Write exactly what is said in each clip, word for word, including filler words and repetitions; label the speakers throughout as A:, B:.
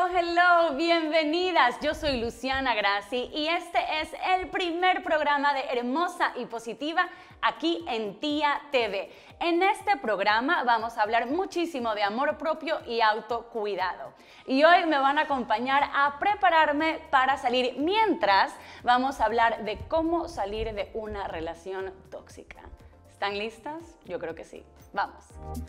A: hello, bienvenidas. Yo soy Luciana Grassi y este es el primer programa de Hermosa y Positiva aquí en Tía T V. En este programa vamos a hablar muchísimo de amor propio y autocuidado. Y hoy me van a acompañar a prepararme para salir, mientras vamos a hablar de cómo salir de una relación tóxica. ¿Están listas? Yo creo que sí. Vamos.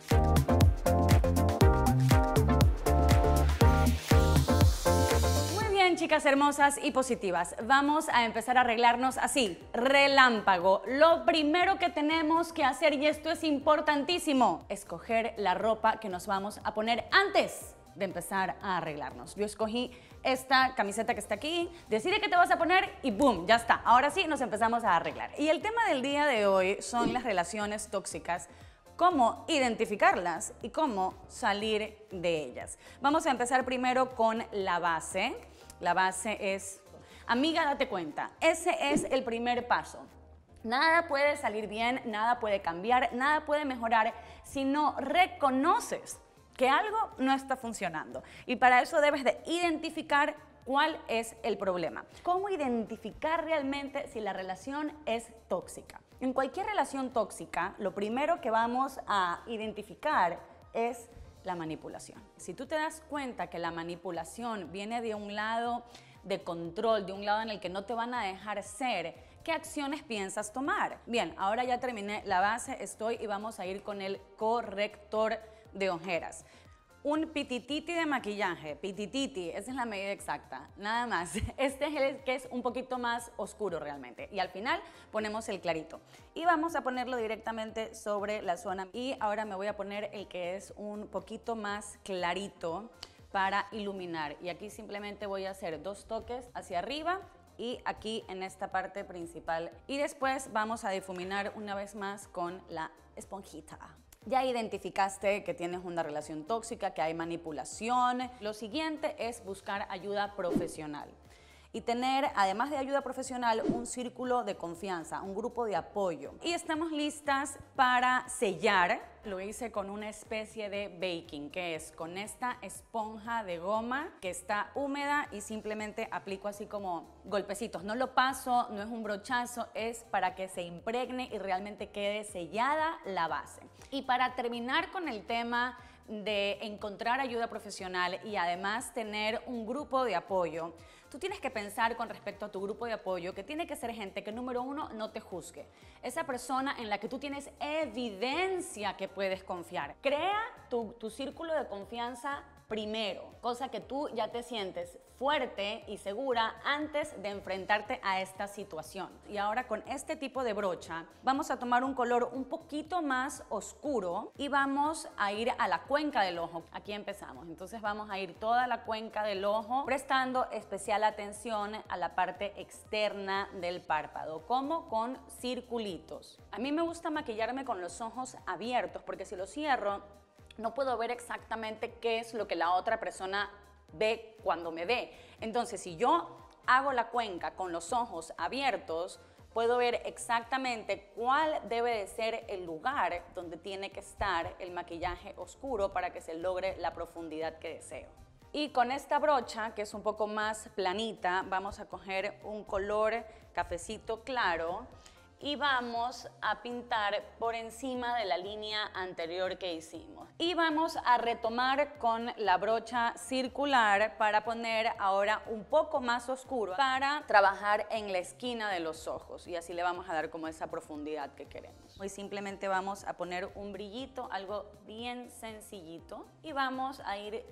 A: Chicas hermosas y positivas, vamos a empezar a arreglarnos así, relámpago. Lo primero que tenemos que hacer, y esto es importantísimo, escoger la ropa que nos vamos a poner antes de empezar a arreglarnos. Yo escogí esta camiseta que está aquí, decide qué te vas a poner y boom, ya está. Ahora sí nos empezamos a arreglar. Y el tema del día de hoy son las relaciones tóxicas, cómo identificarlas y cómo salir de ellas. Vamos a empezar primero con la base. La base es, amiga, date cuenta, ese es el primer paso. Nada puede salir bien, nada puede cambiar, nada puede mejorar si no reconoces que algo no está funcionando. Y para eso debes de identificar cuál es el problema. ¿Cómo identificar realmente si la relación es tóxica? En cualquier relación tóxica, lo primero que vamos a identificar es la manipulación. Si tú te das cuenta que la manipulación viene de un lado de control, de un lado en el que no te van a dejar ser, ¿qué acciones piensas tomar? Bien, ahora ya terminé la base, estoy y vamos a ir con el corrector de ojeras. Un pitititi de maquillaje, pitititi, esa es la medida exacta, nada más. Este es el que es un poquito más oscuro realmente. Y al final ponemos el clarito. Y vamos a ponerlo directamente sobre la zona. Y ahora me voy a poner el que es un poquito más clarito para iluminar. Y aquí simplemente voy a hacer dos toques hacia arriba y aquí en esta parte principal. Y después vamos a difuminar una vez más con la esponjita. Ya identificaste que tienes una relación tóxica, que hay manipulación. Lo siguiente es buscar ayuda profesional y tener, además de ayuda profesional, un círculo de confianza, un grupo de apoyo. Y estamos listas para sellar. Lo hice con una especie de baking, que es con esta esponja de goma que está húmeda y simplemente aplico así como golpecitos. No lo paso, no es un brochazo, es para que se impregne y realmente quede sellada la base. Y para terminar con el tema de encontrar ayuda profesional y además tener un grupo de apoyo, tú tienes que pensar con respecto a tu grupo de apoyo que tiene que ser gente que, número uno, no te juzgue. Esa persona en la que tú tienes evidencia que puedes confiar. Crea tu, tu círculo de confianza primero, cosa que tú ya te sientes fuerte y segura antes de enfrentarte a esta situación. Y ahora con este tipo de brocha vamos a tomar un color un poquito más oscuro y vamos a ir a la cuenca del ojo. Aquí empezamos, entonces vamos a ir toda la cuenca del ojo prestando especial atención a la parte externa del párpado, como con circulitos. A mí me gusta maquillarme con los ojos abiertos porque si los cierro no puedo ver exactamente qué es lo que la otra persona ve cuando me ve. Entonces, si yo hago la cuenca con los ojos abiertos, puedo ver exactamente cuál debe de ser el lugar donde tiene que estar el maquillaje oscuro para que se logre la profundidad que deseo. Y con esta brocha, que es un poco más planita, vamos a coger un color cafecito claro y vamos a pintar por encima de la línea anterior que hicimos. Y vamos a retomar con la brocha circular para poner ahora un poco más oscuro para trabajar en la esquina de los ojos y así le vamos a dar como esa profundidad que queremos. Hoy simplemente vamos a poner un brillito, algo bien sencillito y vamos a ir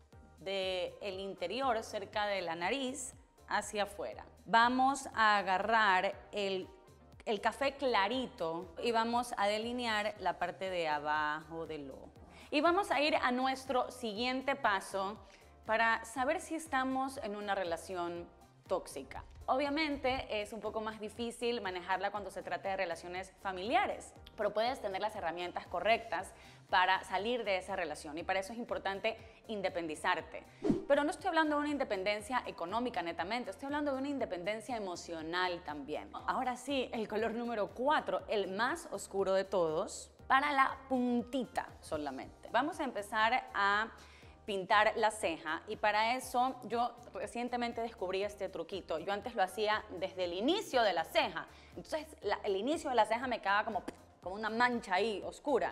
A: del interior, cerca de la nariz, hacia afuera. Vamos a agarrar el el café clarito y vamos a delinear la parte de abajo del ojo. Y vamos a ir a nuestro siguiente paso para saber si estamos en una relación tóxica. Obviamente es un poco más difícil manejarla cuando se trata de relaciones familiares, pero puedes tener las herramientas correctas para salir de esa relación y para eso es importante independizarte. Pero no estoy hablando de una independencia económica netamente, estoy hablando de una independencia emocional también. Ahora sí, el color número cuatro, el más oscuro de todos, para la puntita solamente. Vamos a empezar a pintar la ceja, y para eso yo recientemente descubrí este truquito. Yo antes lo hacía desde el inicio de la ceja, entonces la, el inicio de la ceja me quedaba como, como una mancha ahí oscura,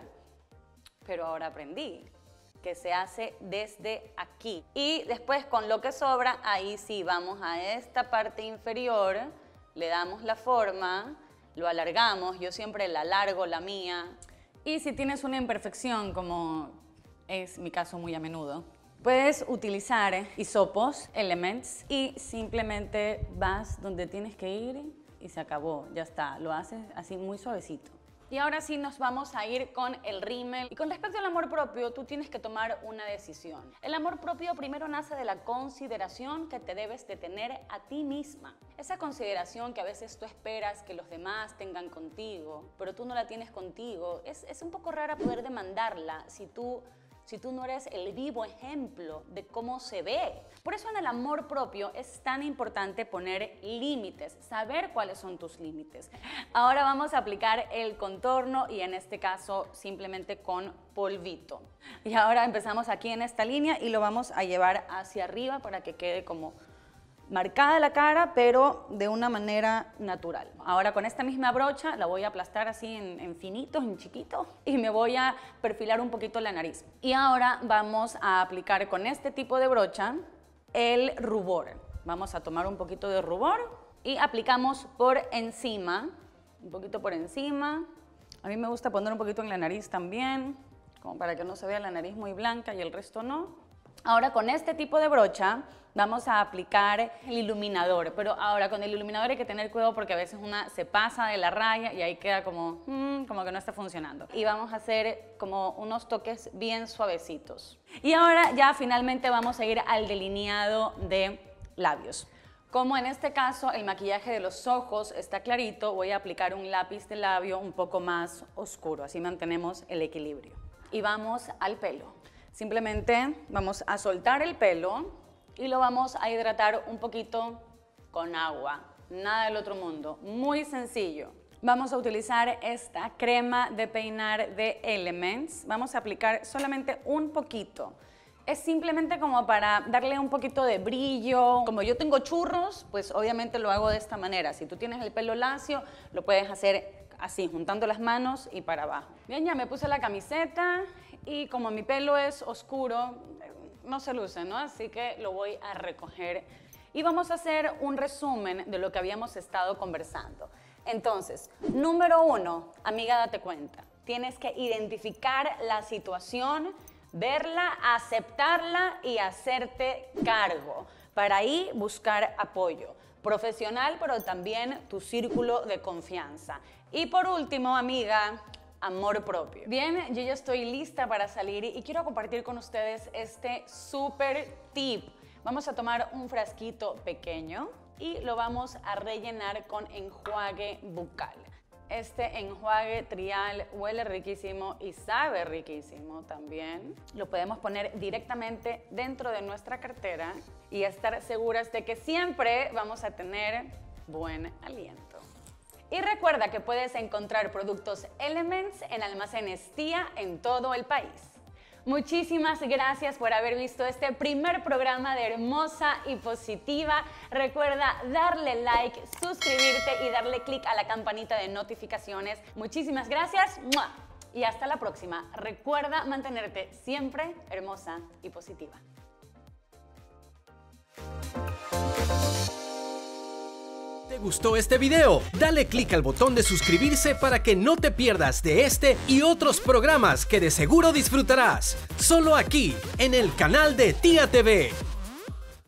A: pero ahora aprendí que se hace desde aquí, y después con lo que sobra, ahí sí vamos a esta parte inferior, le damos la forma, lo alargamos, yo siempre la alargo la mía, y si tienes una imperfección como es mi caso muy a menudo, puedes utilizar hisopos, Elements, y simplemente vas donde tienes que ir y se acabó, ya está, lo haces así muy suavecito. Y ahora sí nos vamos a ir con el rímel. Y con respecto al amor propio, tú tienes que tomar una decisión. El amor propio primero nace de la consideración que te debes de tener a ti misma. Esa consideración que a veces tú esperas que los demás tengan contigo, pero tú no la tienes contigo, es, es un poco rara poder demandarla si tú... si tú no eres el vivo ejemplo de cómo se ve. Por eso en el amor propio es tan importante poner límites, saber cuáles son tus límites. Ahora vamos a aplicar el contorno y en este caso simplemente con polvito. Y ahora empezamos aquí en esta línea y lo vamos a llevar hacia arriba para que quede como marcada la cara, pero de una manera natural. Ahora con esta misma brocha la voy a aplastar así en, en finitos, en chiquitos, y me voy a perfilar un poquito la nariz. Y ahora vamos a aplicar con este tipo de brocha el rubor. Vamos a tomar un poquito de rubor y aplicamos por encima, un poquito por encima. A mí me gusta poner un poquito en la nariz también, como para que no se vea la nariz muy blanca y el resto no. Ahora con este tipo de brocha vamos a aplicar el iluminador, pero ahora con el iluminador hay que tener cuidado porque a veces una se pasa de la raya y ahí queda como, mmm, como que no está funcionando. Y vamos a hacer como unos toques bien suavecitos. Y ahora ya finalmente vamos a ir al delineado de labios. Como en este caso el maquillaje de los ojos está clarito, voy a aplicar un lápiz de labio un poco más oscuro, así mantenemos el equilibrio. Y vamos al pelo. Simplemente vamos a soltar el pelo y lo vamos a hidratar un poquito con agua. Nada del otro mundo, muy sencillo. Vamos a utilizar esta crema de peinar de Elements. Vamos a aplicar solamente un poquito. Es simplemente como para darle un poquito de brillo. Como yo tengo churros, pues obviamente lo hago de esta manera. Si tú tienes el pelo lacio, lo puedes hacer así, juntando las manos y para abajo. Bien, ya me puse la camiseta y como mi pelo es oscuro, no se luce, ¿no? Así que lo voy a recoger y vamos a hacer un resumen de lo que habíamos estado conversando. Entonces, número uno, amiga, date cuenta. Tienes que identificar la situación, verla, aceptarla y hacerte cargo. Para ahí buscar apoyo profesional, pero también tu círculo de confianza. Y por último, amiga, amor propio. Bien, yo ya estoy lista para salir y quiero compartir con ustedes este súper tip. Vamos a tomar un frasquito pequeño y lo vamos a rellenar con enjuague bucal. Este enjuague trial huele riquísimo y sabe riquísimo también. Lo podemos poner directamente dentro de nuestra cartera y estar seguras de que siempre vamos a tener buen aliento. Y recuerda que puedes encontrar productos Elements en almacenes Tía en todo el país. Muchísimas gracias por haber visto este primer programa de Hermosa y Positiva. Recuerda darle like, suscribirte y darle click a la campanita de notificaciones. Muchísimas gracias y hasta la próxima. Recuerda mantenerte siempre hermosa y positiva.
B: ¿Te gustó este video? Dale click al botón de suscribirse para que no te pierdas de este y otros programas que de seguro disfrutarás. Solo aquí, en el canal de Tía T V.